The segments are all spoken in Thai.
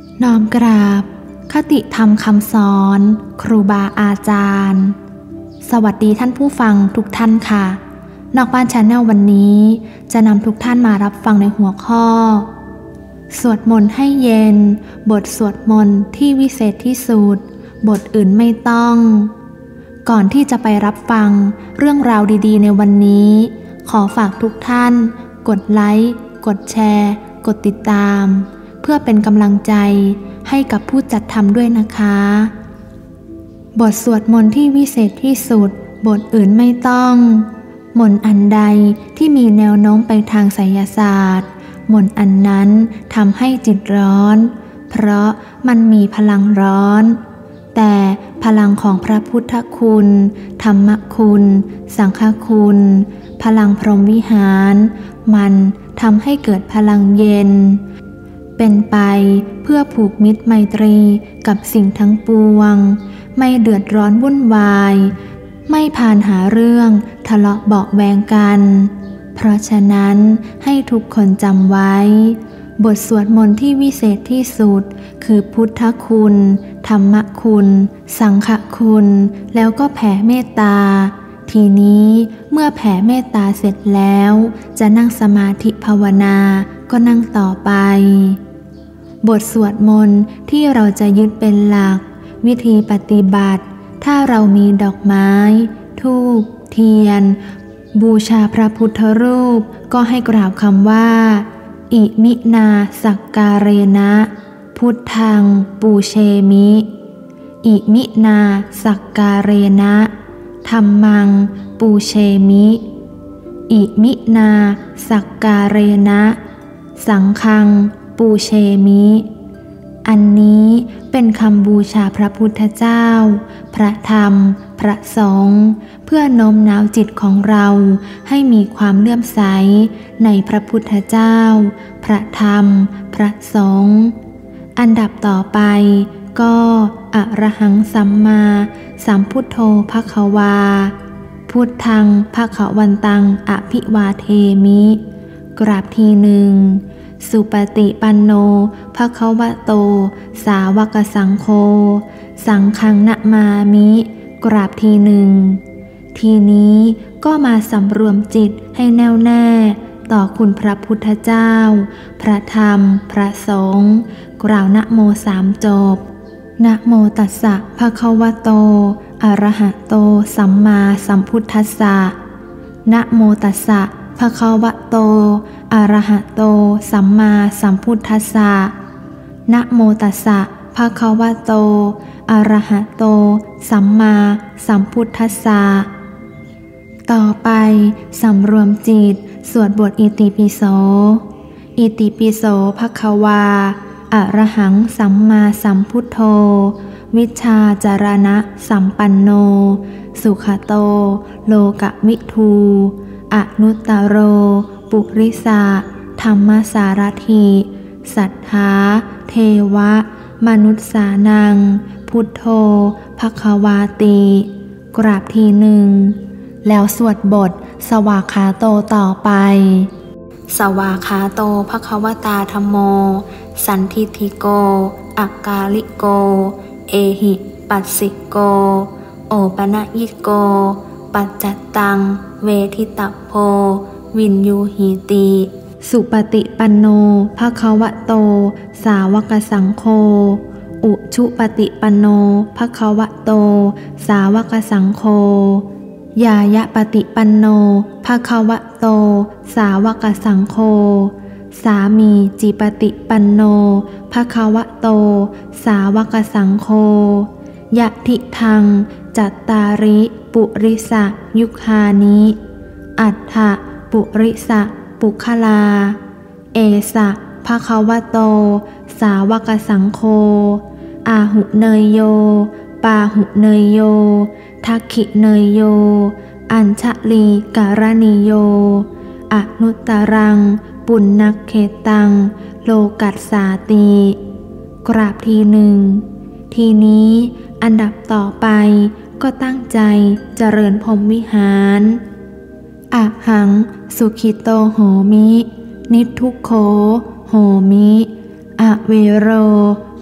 น้อมกราบคติธรรมคำสอนครูบาอาจารย์สวัสดีท่านผู้ฟังทุกท่านค่ะนอกบ้านชาแนลวันนี้จะนำทุกท่านมารับฟังในหัวข้อสวดมนต์ให้เย็นบทสวดมนต์ที่วิเศษที่สุดบทอื่นไม่ต้องก่อนที่จะไปรับฟังเรื่องราวดีๆในวันนี้ขอฝากทุกท่านกดไลค์กดแชร์กดติดตามเพื่อเป็นกำลังใจให้กับผู้จัดทำด้วยนะคะบทสวดมนต์ที่วิเศษที่สุดบทอื่นไม่ต้องมนต์อันใดที่มีแนวโน้มไปทางไสยศาสตร์มนต์อันนั้นทำให้จิตร้อนเพราะมันมีพลังร้อนแต่พลังของพระพุทธคุณธรรมคุณสังฆคุณพลังพรหมวิหารมันทำให้เกิดพลังเย็นเป็นไปเพื่อผูกมิตรไมตรีกับสิ่งทั้งปวงไม่เดือดร้อนวุ่นวายไม่พาลหาเรื่องทะเลาะเบาะแวงกันเพราะฉะนั้นให้ทุกคนจำไว้บทสวดมนต์ที่วิเศษที่สุดคือพุทธคุณธรรมคุณสังฆคุณแล้วก็แผ่เมตตาทีนี้เมื่อแผ่เมตตาเสร็จแล้วจะนั่งสมาธิภาวนาก็นั่งต่อไปบทสวดมนต์ที่เราจะยึดเป็นหลักวิธีปฏิบัติถ้าเรามีดอกไม้ธูปเทียนบูชาพระพุทธรูปก็ให้กล่าวคำว่าอิมินาสักการเนะพุทธังปูเชมิอิมินาสักการเนะธัมมังปูเชมิอิมินาสักการเนะสังฆังปูเชมิอันนี้เป็นคำบูชาพระพุทธเจ้าพระธรรมพระสงฆ์เพื่อโน้มน้าวจิตของเราให้มีความเลื่อมใสในพระพุทธเจ้าพระธรรมพระสงฆ์อันดับต่อไปก็อะระหังสัมมาสัมพุทโธภควาพุทธังภควันตังอภิวาเทมิกราบทีหนึ่งสุปฏิปันโนภควโตสาวกสังโฆสังฆังนะมามิกราบทีหนึ่งทีนี้ก็มาสำรวมจิตให้แน่วแน่ต่อคุณพระพุทธเจ้าพระธรรมพระสงฆ์กล่าวนะโมสามจบนะโมตัสสะภะคะวะโตอะระหะโตสัมมาสัมพุทธัสสะนะโมตัสสะภะคะวะโตอะระหะโตสัมมาสัมพุทธัสสะนะโมตัสสะภะคะวะโตอะระหะโตสัมมาสัมพุทธัสสะต่อไปสำรวมจิตสวดบทอิติปิโสอิติปิโสภควาอะระหังสัมมาสัมพุทโธวิชชาจารณะสัมปันโนสุขโตโลกวิทูอนุตตโรปุริสะธรรมสารถิสัทธาเทวะมนุษสานังพุทโธภควาติกราบทีหนึ่งแล้วสวดบทสวากขาโตต่อไปสวากขาโตภควตาธัมโมสันทิฏฐิโกอักกาลิโกเอหิปัสสิโกโอปนยิโกปัจจัตตังเวทิตโพวินยูหิติสุปฏิปันโนภควโตสาวกสังโฆอุชุปฏิปันโนภควโตสาวกสังโฆยายะปฏิปันโนภควโตสาวกสังโฆสามีจิปฏิปันโนภควโตสาวกสังโฆยะทิทังจัตตาริปุริสะยุคานิอัฏฐปุริสะปุคลาเอสะภควโตสาวกสังโฆอาหุเนยโยปาหุเนยโยทักขิเนยโยอัญชลีการณิโยอนุตตรังปุณณเขตังโลกัสสาติกราบทีหนึ่งทีนี้อันดับต่อไปก็ตั้งใจเจริญพรหมวิหารอะหังสุขิโตโหมินิทุกโขโหมิอเวโร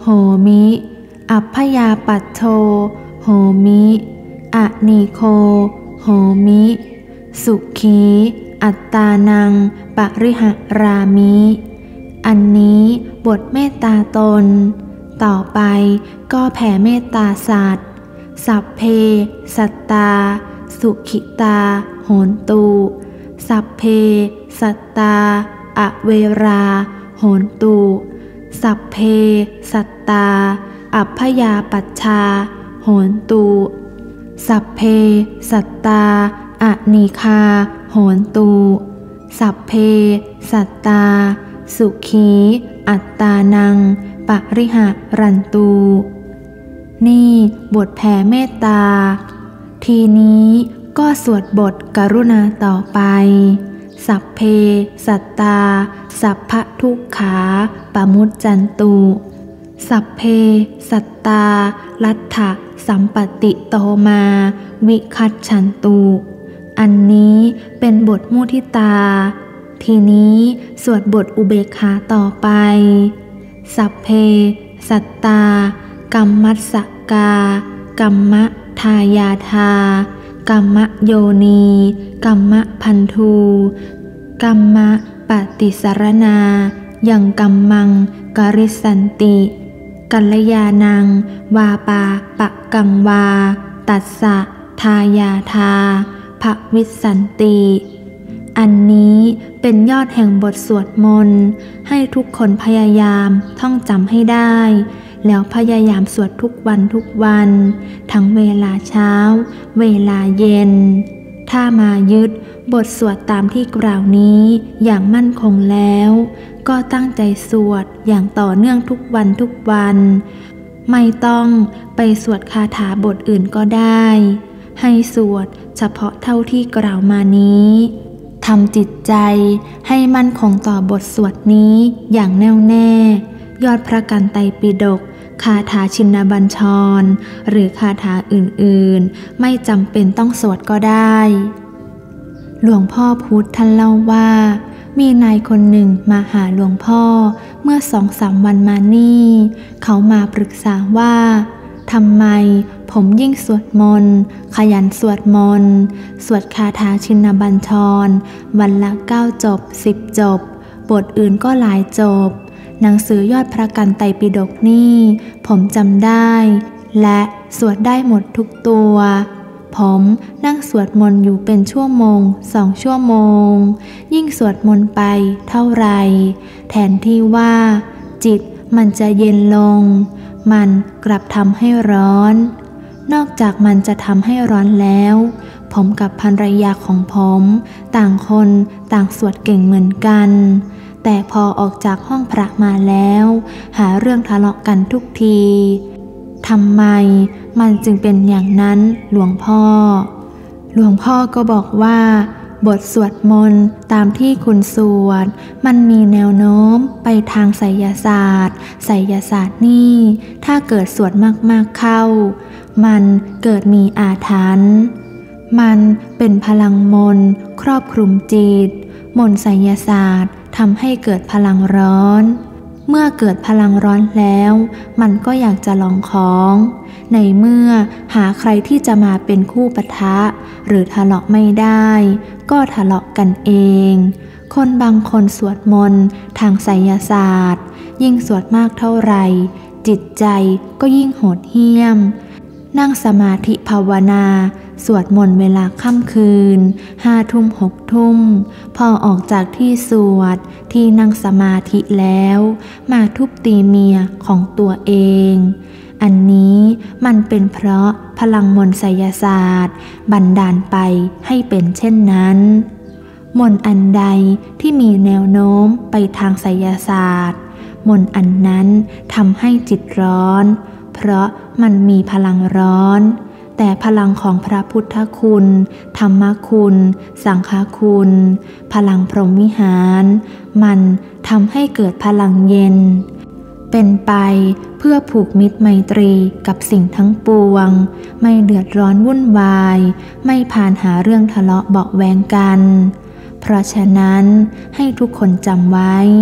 โหมิอัพพยาปัตโทโหมิอนีโคโหมิสุขีอัตตานังปริหรามิอันนี้บทเมตตาตนต่อไปก็แผ่เมตตาสัตว์สัพเพสัตตาสุขิตาโหนตุสัพเพสัตตาอเวราโหนตุสัพเพสัตตาอัพพยาปัชชาโหนตุสัพเพสัตตาอนีคาโหนตุสัพเพสัตตาสุขีอัตตานังปริหรันตุนี่บทแผ่เมตตาทีนี้ก็สวดบทกรุณาต่อไปสัพเพสัตตาสัพพทุกขาปมุจจันตุสัพเพสัตตาลัทธะสัมปติโตมาวิคัจฉันตุอันนี้เป็นบทมุทิตาทีนี้สวดบทอุเบกขาต่อไปสัพเพสัตตากัมมัสสกากัมมะทายาทากัมมะโยนีกัมมะพันธุกัมมะปฏิสรณายังกัมมังกริสันติกัลยานังวาปาปะกังวาตัสสะทายาทาภวิสันติอันนี้เป็นยอดแห่งบทสวดมนต์ให้ทุกคนพยายามท่องจำให้ได้แล้วพยายามสวดทุกวันทั้งเวลาเช้าเวลาเย็นถ้ามายึดบทสวดตามที่กล่าวนี้อย่างมั่นคงแล้วก็ตั้งใจสวดอย่างต่อเนื่องทุกวันไม่ต้องไปสวดคาถาบทอื่นก็ได้ให้สวดเฉพาะเท่าที่กล่าวมานี้ทำจิตใจให้มั่นคงต่อบทสวดนี้อย่างแน่วแน่ยอดพระกันไตรปิฎกคาถาชินบัญชรหรือคาถาอื่นๆไม่จำเป็นต้องสวดก็ได้หลวงพ่อพุธท่านเล่าว่ามีนายคนหนึ่งมาหาหลวงพ่อเมื่อ2-3 วันมานี่เขามาปรึกษาว่าทำไมผมยิ่งสวดมนต์ขยันสวดมนต์สวดคาถาชินบัญชรวันละ9 จบ 10 จบบทอื่นก็หลายจบหนังสือยอดพระกันไตรปิฎกนี่ผมจำได้และสวดได้หมดทุกตัวผมนั่งสวดมนต์อยู่เป็นชั่วโมง2 ชั่วโมงยิ่งสวดมนต์ไปเท่าไรแทนที่ว่าจิตมันจะเย็นลงมันกลับทำให้ร้อนนอกจากมันจะทำให้ร้อนแล้วผมกับภรรยาของผมต่างคนต่างสวดเก่งเหมือนกันแต่พอออกจากห้องพระมาแล้วหาเรื่องทะเลาะกันทุกทีทำไมมันจึงเป็นอย่างนั้นหลวงพ่อก็บอกว่าบทสวดมนต์ตามที่คุณสวดมันมีแนวโน้มไปทางไสยศาสตร์นี่ถ้าเกิดสวดมากๆเข้ามันเกิดมีอาถรรพ์มันเป็นพลังมนต์ครอบคลุมจิตมนต์ไสยศาสตร์ทำให้เกิดพลังร้อนเมื่อเกิดพลังร้อนแล้วมันก็อยากจะลองของในเมื่อหาใครที่จะมาเป็นคู่ปะทะหรือทะเลาะไม่ได้ก็ทะเลาะกันเองคนบางคนสวดมนต์ทางไสยศาสตร์ยิ่งสวดมากเท่าไหร่จิตใจก็ยิ่งโหดเหี้ยมนั่งสมาธิภาวนาสวดมนต์เวลาค่ำคืน5 ทุ่ม6 ทุ่มพอออกจากที่สวดที่นั่งสมาธิแล้วมาทุบตีเมียของตัวเองอันนี้มันเป็นเพราะพลังมนต์ไสยศาสตร์บันดาลไปให้เป็นเช่นนั้นมนต์อันใดที่มีแนวโน้มไปทางไสยศาสตร์มนต์อันนั้นทำให้จิตร้อนเพราะมันมีพลังร้อนแต่พลังของพระพุทธคุณธรรมคุณสังฆคุณพลังพรหมวิหารมันทำให้เกิดพลังเย็นเป็นไปเพื่อผูกมิตรไมตรีกับสิ่งทั้งปวงไม่เดือดร้อนวุ่นวายไม่ผ่านหาเรื่องทะเลาะเบาะแว้งกันเพราะฉะนั้นให้ทุกคนจำไว้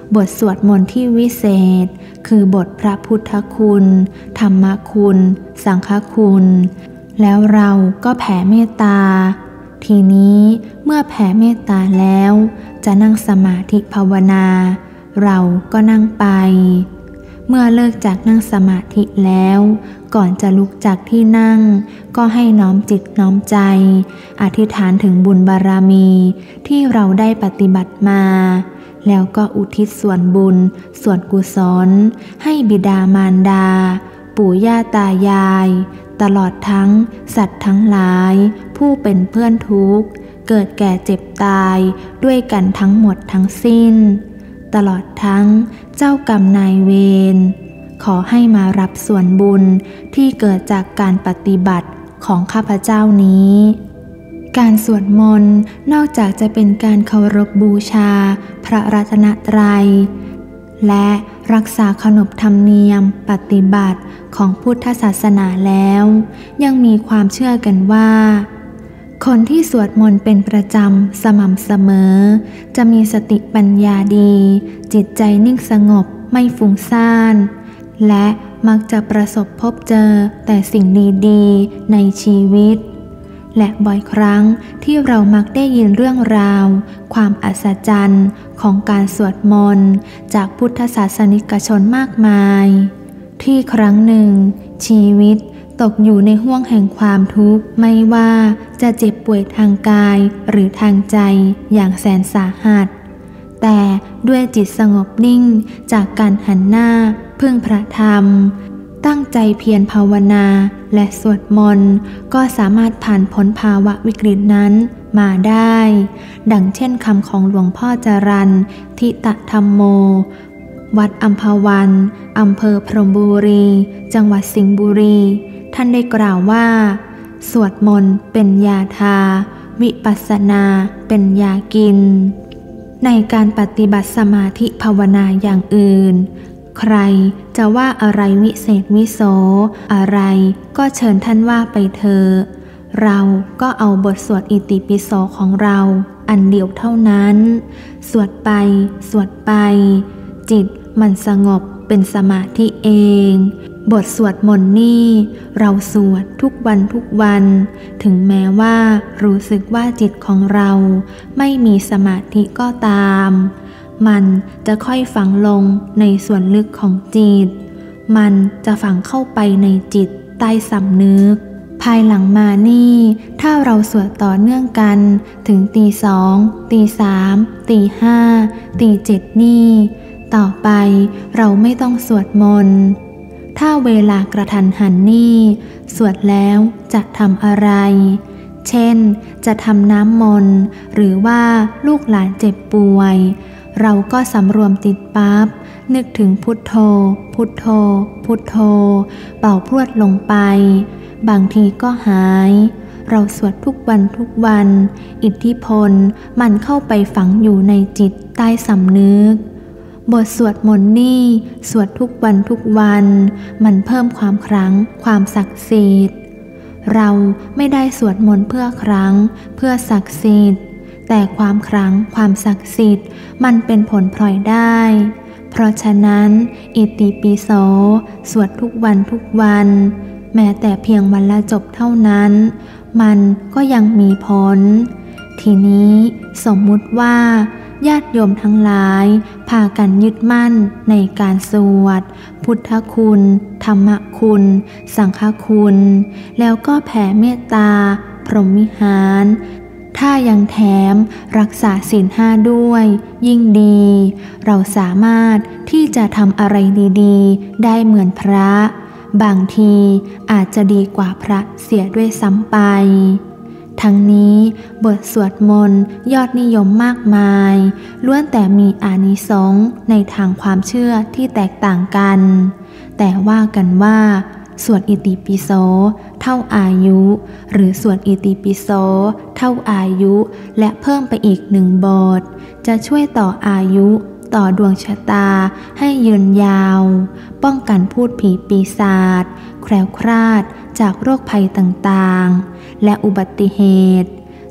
บทสวดมนต์ที่วิเศษคือบทพระพุทธคุณธรรมคุณ สังฆคุณ แล้วเราก็แผ่เมตตาทีนี้เมื่อแผ่เมตตาแล้วจะนั่งสมาธิภาวนาเราก็นั่งไปเมื่อเลิกจากนั่งสมาธิแล้วก่อนจะลุกจากที่นั่งก็ให้น้อมจิตน้อมใจอธิษฐานถึงบุญบารมีที่เราได้ปฏิบัติมาแล้วก็อุทิศส่วนบุญส่วนกุศลให้บิดามารดาปู่ย่าตายายตลอดทั้งสัตว์ทั้งหลายผู้เป็นเพื่อนทุกข์เกิดแก่เจ็บตายด้วยกันทั้งหมดทั้งสิ้นตลอดทั้งเจ้ากรรมนายเวรขอให้มารับส่วนบุญที่เกิดจากการปฏิบัติของข้าพเจ้านี้การสวดมนต์นอกจากจะเป็นการเคารพบูชาพระรัตนตรัยและรักษาขนบธรรมเนียมปฏิบัติของพุทธศาสนาแล้วยังมีความเชื่อกันว่าคนที่สวดมนต์เป็นประจำสม่ำเสมอจะมีสติปัญญาดีจิตใจนิ่งสงบไม่ฟุ้งซ่านและมักจะประสบพบเจอแต่สิ่งดีๆในชีวิตและบ่อยครั้งที่เรามักได้ยินเรื่องราวความอัศจรรย์ของการสวดมนต์จากพุทธศาสนิกชนมากมายที่ครั้งหนึ่งชีวิตตกอยู่ในห้วงแห่งความทุกข์ไม่ว่าจะเจ็บป่วยทางกายหรือทางใจอย่างแสนสาหัสแต่ด้วยจิตสงบนิ่งจากการหันหน้าพึ่งพระธรรมตั้งใจเพียรภาวนาและสวดมนต์ก็สามารถผ่านพ้นภาวะวิกฤตนั้นมาได้ดังเช่นคำของหลวงพ่อจรัญทิตธรรมโมวัดอัมพวันอำเภอพรหมบุรีจังหวัดสิงห์บุรีท่านได้กล่าวว่าสวดมนต์เป็นยาทาวิปัสสนาเป็นยากินในการปฏิบัติสมาธิภาวนาอย่างอื่นใครจะว่าอะไรวิเศษวิโสอะไรก็เชิญท่านว่าไปเถอะเราก็เอาบทสวดอิติปิโสของเราอันเดียวเท่านั้นสวดไปสวดไปจิตมันสงบเป็นสมาธิเองบทสวดมนต์นี่เราสวดทุกวันทุกวันถึงแม้ว่ารู้สึกว่าจิตของเราไม่มีสมาธิก็ตามมันจะค่อยฝังลงในส่วนลึกของจิตมันจะฝังเข้าไปในจิตใต้สำนึกภายหลังมานี่ถ้าเราสวดต่อเนื่องกันถึงตี 2 ตี 3 ตี 5 ตี 7นี่ต่อไปเราไม่ต้องสวดมนต์ถ้าเวลากระทันหันนี่สวดแล้วจะทำอะไรเช่นจะทำน้ำมนต์หรือว่าลูกหลานเจ็บป่วยเราก็สำรวมจิตปั๊บนึกถึงพุทโธพุทโธพุทโธเป่าพรวดลงไปบางทีก็หายเราสวดทุกวันทุกวันอิทธิพลมันเข้าไปฝังอยู่ในจิตใต้สำนึกบทสวดมนต์นี่สวดทุกวันทุกวันมันเพิ่มความครั้งความศักดิ์สิทธิ์เราไม่ได้สวดมนต์เพื่อครั้งเพื่อศักดิ์สิทธิ์แต่ความครั้งความศักดิ์สิทธิ์มันเป็นผลพลอยได้เพราะฉะนั้นอิติปิโสสวดทุกวันทุกวันแม้แต่เพียงวันละจบเท่านั้นมันก็ยังมีผลทีนี้สมมุติว่าญาติโยมทั้งหลายพากันยึดมั่นในการสวดพุทธคุณธรรมคุณสังฆคุณแล้วก็แผ่เมตตาพรหมวิหารถ้ายังแถมรักษาศีล 5ด้วยยิ่งดีเราสามารถที่จะทำอะไรดีๆได้เหมือนพระบางทีอาจจะดีกว่าพระเสียด้วยซ้ำไปทั้งนี้บทสวดมนต์ยอดนิยมมากมายล้วนแต่มีอานิสงส์ในทางความเชื่อที่แตกต่างกันแต่ว่ากันว่าสวดอิติปิโสเท่าอายุหรือสวดอิติปิโสเท่าอายุและเพิ่มไปอีก1 บทจะช่วยต่ออายุต่อดวงชะตาให้ยืนยาวป้องกันพูดผีปีศาจแคล้วคลาดจากโรคภัยต่างๆและอุบัติเหตุ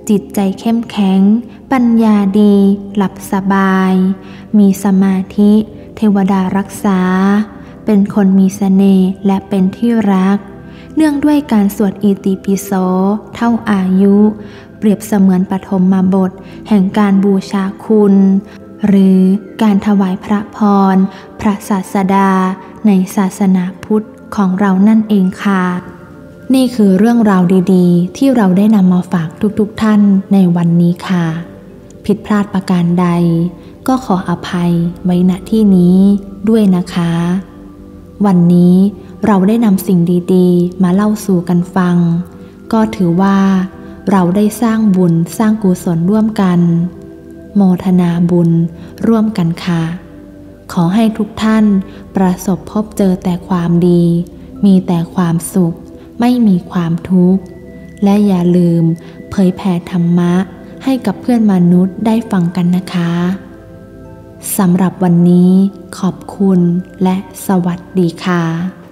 จิตใจเข้มแข็งปัญญาดีหลับสบายมีสมาธิเทวดารักษาเป็นคนมีเสน่ห์และเป็นที่รักเนื่องด้วยการสวดอิติปิโสเท่าอายุเปรียบเสมือนปฐมบทแห่งการบูชาคุณหรือการถวายพระพรพระศาสดาในศาสนาพุทธของเรานั่นเองค่ะนี่คือเรื่องราวดีๆที่เราได้นำมาฝากทุกๆท่านในวันนี้ค่ะผิดพลาดประการใดก็ขออภัยไว้ณที่นี้ด้วยนะคะวันนี้เราได้นำสิ่งดีๆมาเล่าสู่กันฟังก็ถือว่าเราได้สร้างบุญสร้างกุศลร่วมกันโมทนาบุญร่วมกันค่ะขอให้ทุกท่านประสบพบเจอแต่ความดีมีแต่ความสุขไม่มีความทุกข์และอย่าลืมเผยแผ่ธรรมะให้กับเพื่อนมนุษย์ได้ฟังกันนะคะสำหรับวันนี้ขอบคุณและสวัสดีค่ะ